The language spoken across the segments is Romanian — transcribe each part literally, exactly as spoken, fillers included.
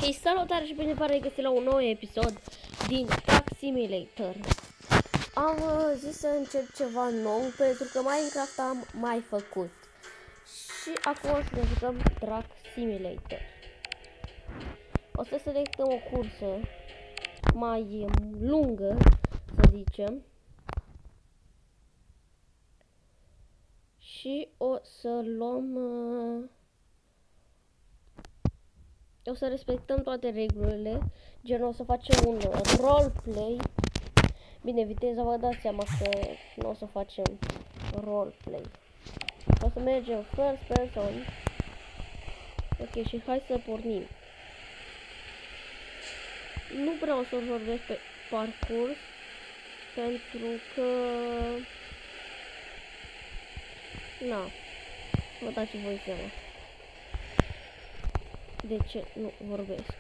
Ok, salutare și bine v-am regăsit la un nou episod din Truck Simulator. Am uh, zis să încep ceva nou pentru că Minecraft am mai făcut. Și acum o să ne jucăm Truck Simulator. O să selectăm o cursă mai lungă, să zicem. Și o să luăm... Uh, O să respectăm toate regulile, gen o să facem un roleplay. Bine, viteza vă dați seama că nu o să facem roleplay. O să mergem first person. Ok, și hai să pornim. Nu vreau să vorbesc pe parcurs, pentru că... Na, vă dați voi seama de ce nu vorbesc.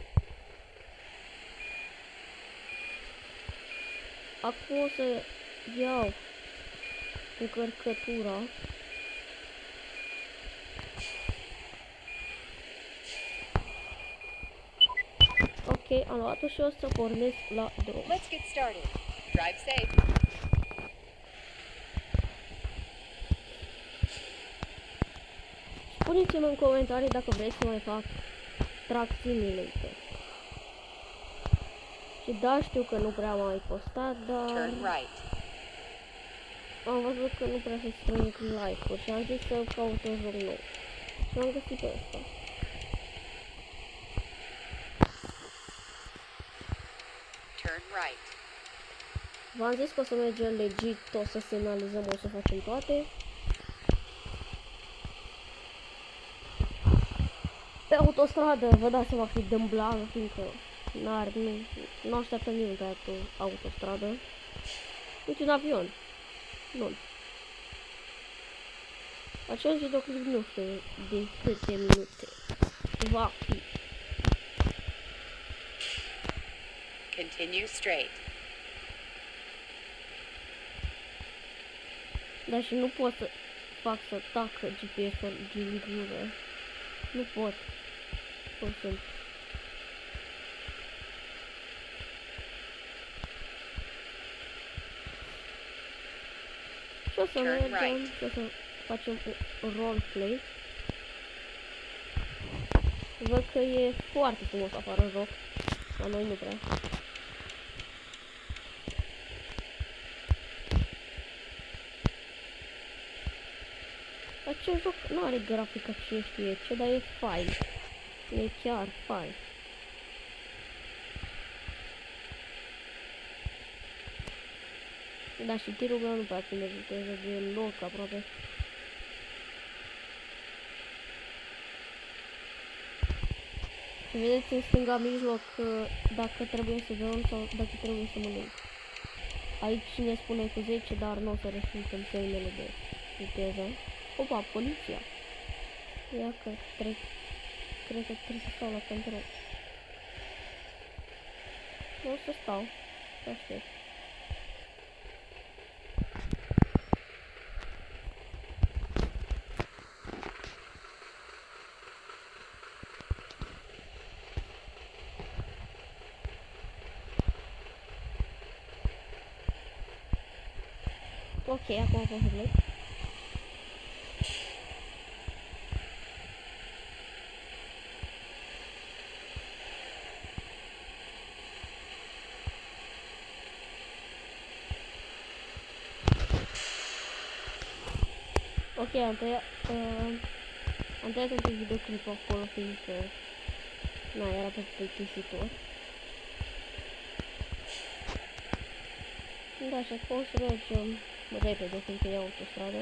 Acum o să iau încărcătura. Ok, am luat-o și o să pornesc la drum. Let's get started. Drive safe. Spuneți-mi în comentarii dacă vreți să mai fac Truck Simulator. Și da, știu că nu prea am mai postat, dar Turn right. am văzut că nu prea se strâng like-uri și am zis să caut un joc nou. Și am găsit pe ăsta. Turn right. V-am zis că o să mergem legit, o să semnalizăm, o să facem toate. Pe autostradă, vă dați seama că e dăm blagă, fiindcă n-ar, nu, nu așteaptă nimeni pe autostradă. Uite un avion. Nu. Acest videoclip nu știu de câte minute va fi. Continue straight. Dar și nu pot să fac să tacă G P S-ul din gură. Nu pot. Pot să... Și o să mergem și o să facem un roleplay. Văd că e foarte frumos afară în joc. La noi nu prea. Acest joc nu are grafica cine știe ce, dar e fain. E chiar fain. Da, și tirul meu nu prea ține viteză de loc aproape. Și vedeți în stânga mijloc dacă trebuie să dăm sau dacă trebuie să mănânc. Aici ne spune cu zece, dar nu o să respectăm semnele de viteză. Opa, poliția. Ia că trec. Cred că trebuie să stau la control. Nu o să stau. Să aștept. Ok, acum pot să plec. Ok, am tăiat, uh, am tăiat un videoclip acolo, fiindcă na, era pe plictisitor. Da, și acum o să mergem repede, fiindcă e autostradă.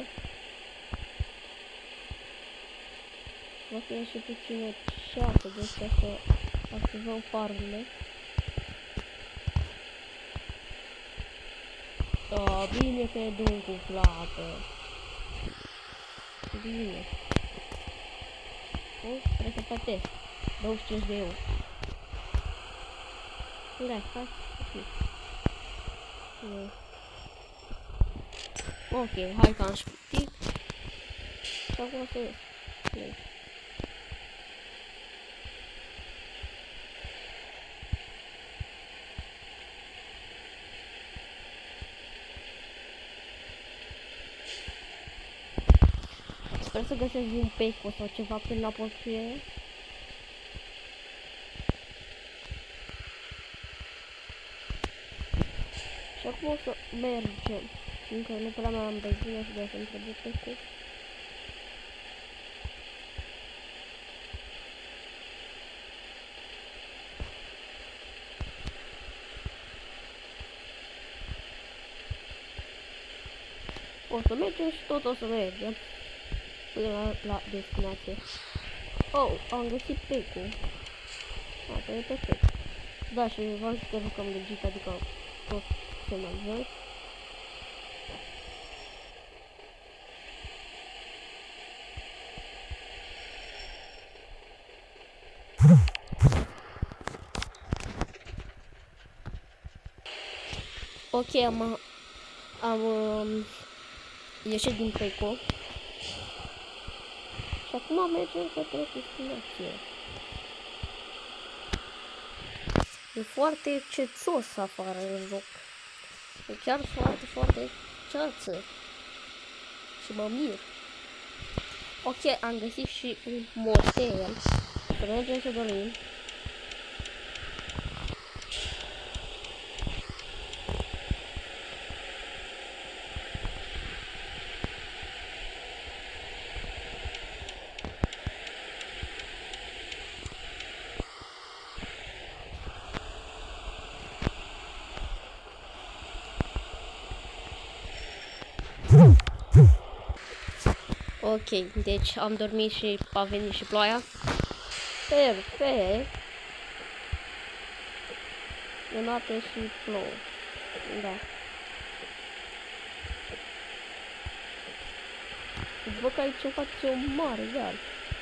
Văd că e și puțină ceasă, deci o să activăm farurile. Da, bine că e drum cu plată. Bine. Oh, trebuie să plătesc douăzeci și cinci de euro. Da, hai. Ok. Ok, hai că am șpitit. Și acum o să ies. Sper să găsesc un peco sau ceva prin apropie. Și acum o să mergem, fiindcă nu prea mai am benzină și de să-mi trebuie peco. O să mergem și tot o să mergem până la, la destinație. Oh, am găsit peco. Asta e perfect. Da, și v-am zis că jucăm legit, adică tot semnalizăm. Ok, am, am um, ieșit din peco. Și acum mergem către destinație. E foarte cețos afară în joc. E chiar foarte, foarte ceață. Și mă mir. Ok, am găsit și un motel. Să mergem să dormim. Ok, deci am dormit și a venit și ploaia. Perfect. E noapte și plouă. Da. Văd că aici face o mare iar.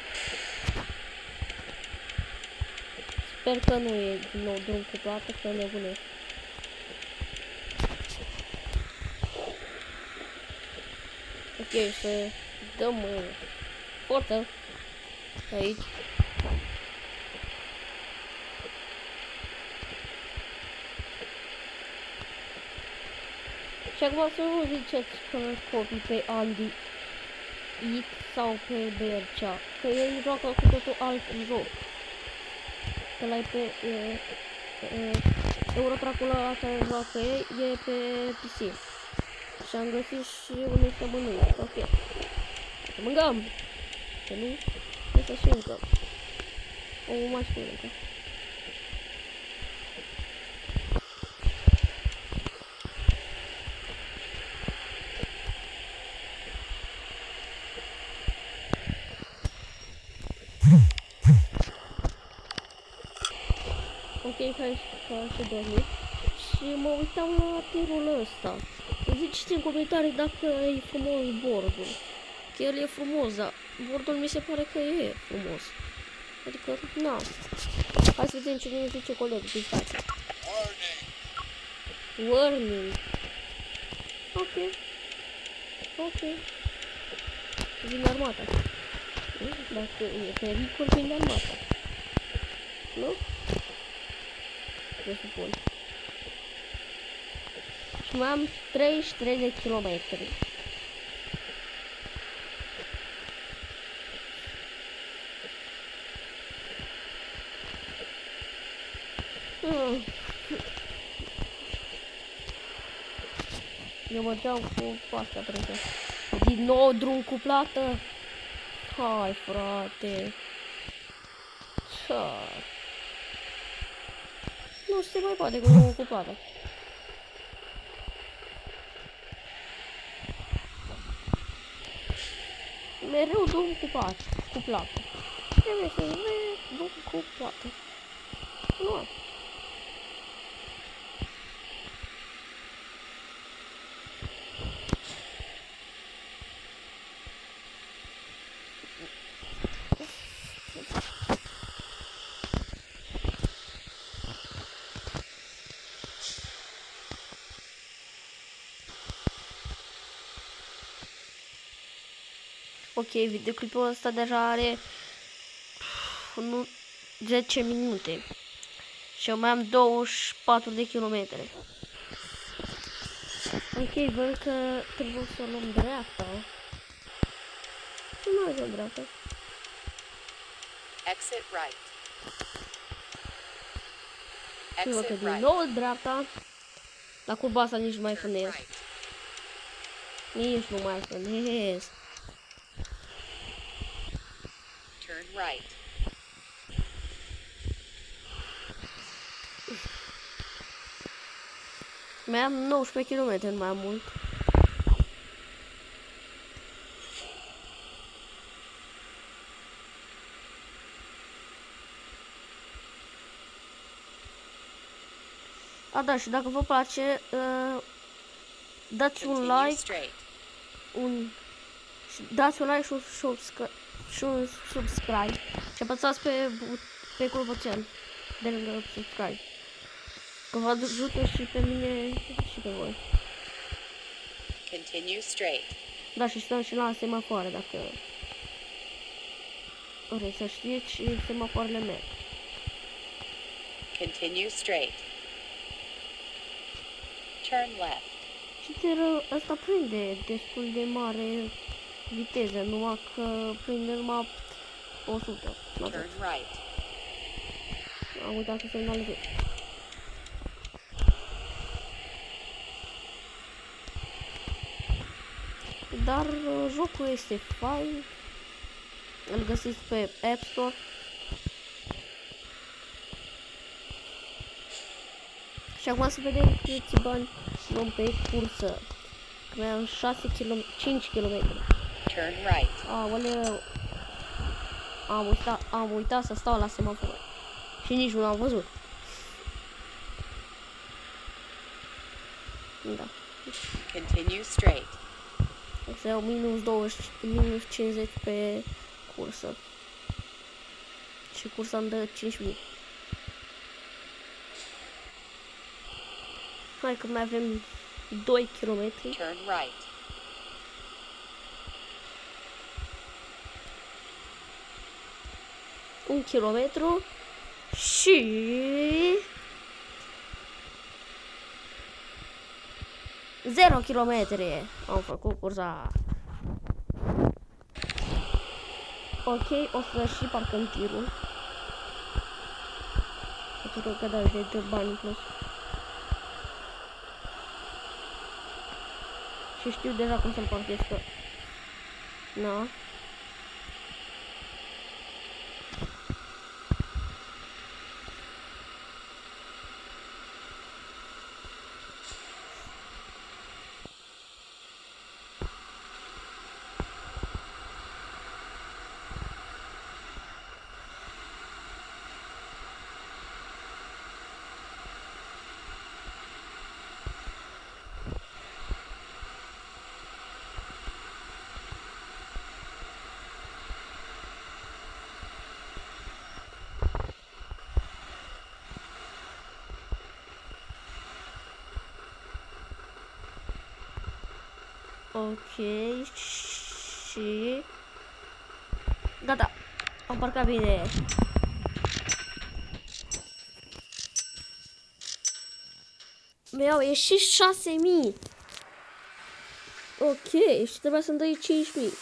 Sper că nu e din nou drum cu plată, că nebunesc. Ok, să dăm uh, forță aici. Și acum să nu ziceți că copii pe Andy X sau pe Bercea, că ei joacă cu totul alt joc. Că la e pe e, e, Eurotracul ăla care joacă ei e pe P C. Și am găsit și unde să mănânc. Ok. Să mâncăm. Că nu? Nu să și mâncăm. O mașină. Ok, hai să dormim. Și mă uitam la tirul ăsta. Ziceți în comentarii dacă e frumos bordul. Că el e frumos, dar bordul mi se pare că e frumos. Adică, na. Hai să vedem ce ne zice colegul din față. Warning. Ok. Ok. Vine armata. Dacă e pericol, vine armata. Nu? Presupun. Și mai am treizeci și trei de kilometri. Hmm. Eu mergeam cu astea printre. Din nou drum cu plată. Hai, frate. Ce? Nu se mai poate cu drumul cu plată. Mereu drum cu plată. Cu plată. Trebuie să merg drum cu plată. Nu. Ok, videoclipul ăsta deja are nu, zece minute și eu mai am douăzeci și patru de kilometri. Ok, văd că trebuie să luăm dreapta. nu mergem în dreapta? Exit right. Și văd că Exit din right. nou în dreapta. La curba asta nici nu mai Turn fânez. right. Nici nu mai fânez. Turn right. Mai am nouăsprezece kilometri mai mult. A, da, și dacă vă place, uh, dați un Continue like, straight. un, și dați un like și un, subscri și un subscribe. Și apăsați pe, pe clopoțel de lângă subscribe. Că vă ajută și pe mine și pe voi. Continue straight. Da, și stăm și la semafoare, dacă vreți să știți, și semafoarele merg. Continue straight. Turn left. Și țără, ăsta prinde destul de mare viteză, numai că prinde numai o sută. Turn right. Am uitat să semnalizez. Dar uh, jocul este fain. Îl găsiți pe App Store. Și acum să vedem câți bani luăm pe cursă. Că mai am șase kilometri, cinci kilometri. Turn right. Aoleu. Am uitat, am uitat să stau la semafor. Și nici nu am văzut. Da. Continue straight. O să iau minus douăzeci, minus cincizeci pe cursă. Și cursa îmi dă cinci mii. Hai că mai avem doi kilometri. Turn right. Un kilometru. Și... zero kilometri. Am făcut cursa. Ok, o să și parcăm tirul. Pentru că dau de bani în plus. Și știu deja cum să-l parchez, că... Na. Ok, și... Gata, am parcat bine. Mi-au ieșit șase mii. Ok, și trebuia să-mi dai cinci mii.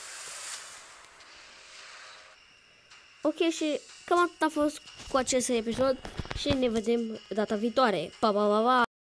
Ok, și cam atât a fost cu acest episod și ne vedem data viitoare. Pa, pa, pa, pa!